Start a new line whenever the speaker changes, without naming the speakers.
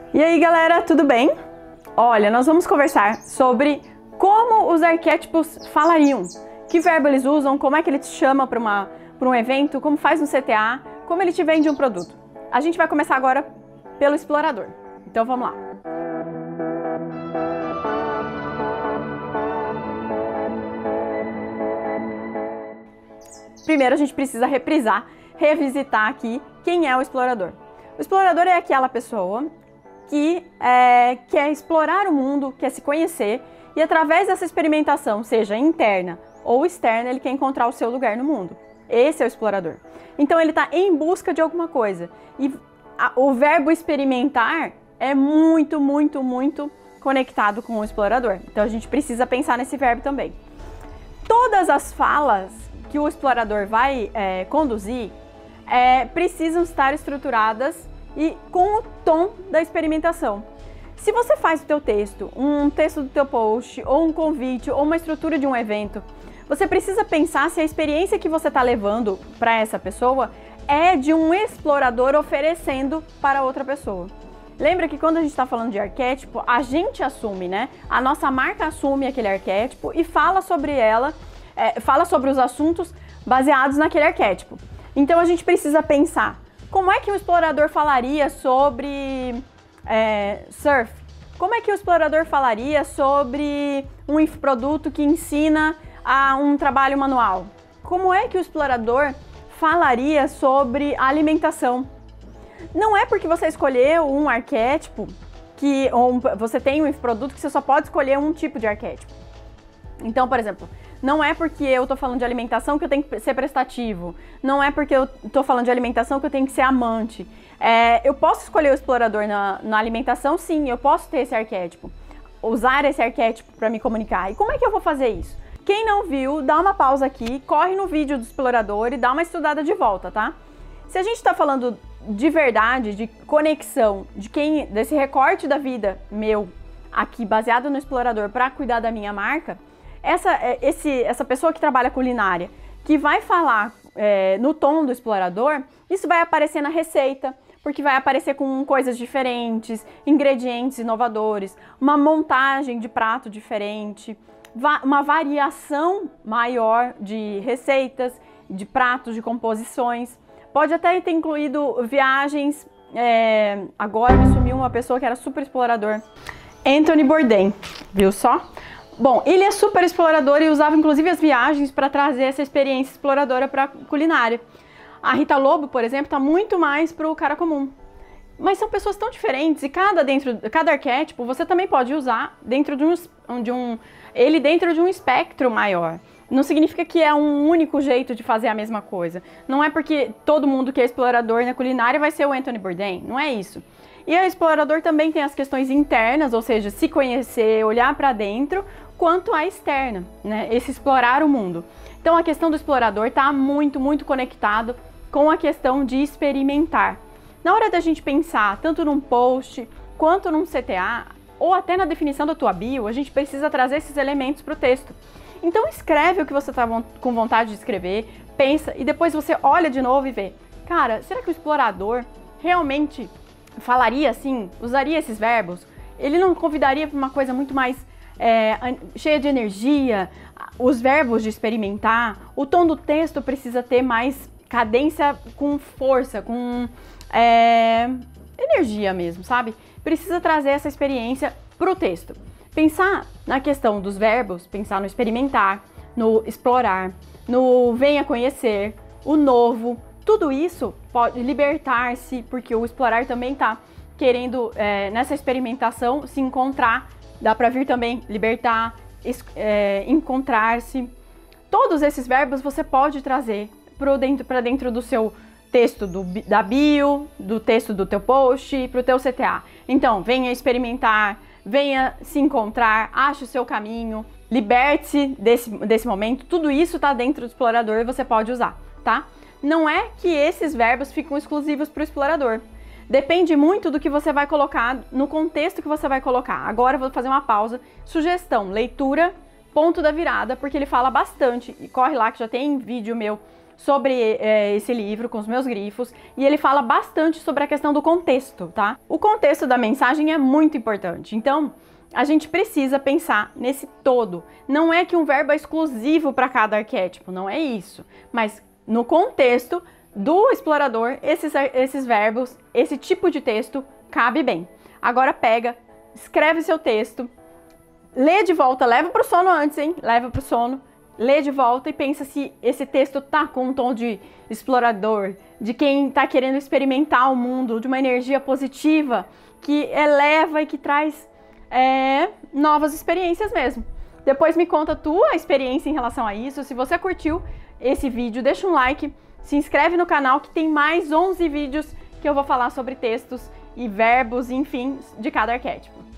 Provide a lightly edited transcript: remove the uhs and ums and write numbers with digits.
E aí galera, tudo bem? Olha, nós vamos conversar sobre como os arquétipos falariam, que verbo eles usam, como é que ele te chama para um evento, como faz no CTA, como ele te vende um produto. A gente vai começar agora pelo explorador, então vamos lá. Primeiro a gente precisa revisitar aqui quem é o explorador. O explorador é aquela pessoa que quer explorar o mundo, quer se conhecer e através dessa experimentação, seja interna ou externa, ele quer encontrar o seu lugar no mundo. Esse é o explorador. Então ele está em busca de alguma coisa. E o verbo experimentar é muito conectado com o explorador. Então a gente precisa pensar nesse verbo também. Todas as falas que o explorador vai conduzir precisam estar estruturadas e com o tom da experimentação. Se você faz o teu texto, um texto do teu post, ou um convite, ou uma estrutura de um evento, você precisa pensar se a experiência que você está levando para essa pessoa é de um explorador oferecendo para outra pessoa. Lembra que quando a gente está falando de arquétipo, a gente assume, né? A nossa marca assume aquele arquétipo e fala sobre ela, fala sobre os assuntos baseados naquele arquétipo. Então a gente precisa pensar, como é que o explorador falaria sobre surf? Como é que o explorador falaria sobre um infoproduto que ensina a um trabalho manual? Como é que o explorador falaria sobre alimentação? Não é porque você escolheu um arquétipo, você tem um infoproduto que você só pode escolher um tipo de arquétipo. Então, por exemplo, não é porque eu tô falando de alimentação que eu tenho que ser prestativo. Não é porque eu tô falando de alimentação que eu tenho que ser amante. Eu posso escolher o explorador na alimentação, sim, eu posso ter esse arquétipo. Usar esse arquétipo para me comunicar. E como é que eu vou fazer isso? Quem não viu, dá uma pausa aqui, corre no vídeo do explorador e dá uma estudada de volta, tá? Se a gente tá falando de verdade, de conexão, desse recorte da vida meu, aqui baseado no explorador para cuidar da minha marca, essa pessoa que trabalha culinária, que vai falar no tom do explorador, isso vai aparecer na receita, porque vai aparecer com coisas diferentes, ingredientes inovadores, uma montagem de prato diferente, uma variação maior de receitas, de pratos, de composições. Pode até ter incluído viagens, agora me sumiu uma pessoa que era super explorador, Anthony Bourdain, viu só? Bom, ele é super explorador e usava inclusive as viagens para trazer essa experiência exploradora para a culinária. A Rita Lobo, por exemplo, está muito mais para o cara comum. Mas são pessoas tão diferentes e cada arquétipo você também pode usar dentro de um espectro maior. Não significa que é um único jeito de fazer a mesma coisa. Não é porque todo mundo que é explorador na culinária vai ser o Anthony Bourdain, não é isso. E o explorador também tem as questões internas, ou seja, se conhecer, olhar para dentro, quanto a externa, né? Esse explorar o mundo. Então a questão do explorador está muito conectado com a questão de experimentar. Na hora da gente pensar, tanto num post, quanto num CTA, ou até na definição da tua bio, a gente precisa trazer esses elementos para o texto. Então escreve o que você está com vontade de escrever, pensa, e depois você olha de novo e vê, cara, será que o explorador realmente falaria assim, usaria esses verbos? Ele não convidaria para uma coisa muito mais cheia de energia, os verbos de experimentar, o tom do texto precisa ter mais cadência com força, com energia mesmo, sabe? Precisa trazer essa experiência para o texto. Pensar na questão dos verbos, pensar no experimentar, no explorar, no venha conhecer, o novo, tudo isso pode libertar-se, porque o explorar também está querendo, nessa experimentação, se encontrar. Dá para vir também libertar, encontrar-se. Todos esses verbos você pode trazer para dentro do seu texto da bio, do texto do teu post, para o teu CTA. Então, venha experimentar, venha se encontrar, ache o seu caminho, liberte-se desse momento. Tudo isso está dentro do explorador e você pode usar, tá? Não é que esses verbos ficam exclusivos para o explorador. Depende muito do que você vai colocar, no contexto que você vai colocar. Agora eu vou fazer uma pausa. Sugestão, leitura, ponto da virada, porque ele fala bastante. E corre lá que já tem vídeo meu sobre esse livro com os meus grifos e ele fala bastante sobre a questão do contexto, tá? O contexto da mensagem é muito importante, então a gente precisa pensar nesse todo. Não é que um verbo é exclusivo para cada arquétipo, não é isso, mas no contexto do explorador, esses verbos, esse tipo de texto cabe bem. Agora pega, escreve seu texto, lê de volta, leva pro sono antes, hein? Leva pro sono, lê de volta e pensa se esse texto tá com um tom de explorador, de quem tá querendo experimentar o mundo, de uma energia positiva, que eleva e que traz novas experiências mesmo. Depois me conta a tua experiência em relação a isso. Se você curtiu esse vídeo, deixa um like, se inscreve no canal que tem mais 11 vídeos que eu vou falar sobre textos e verbos, enfim, de cada arquétipo.